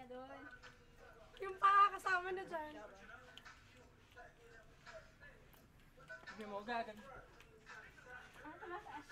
doon. Yung pakakasama na dyan. Sabi mo, gagan. Ano tumataas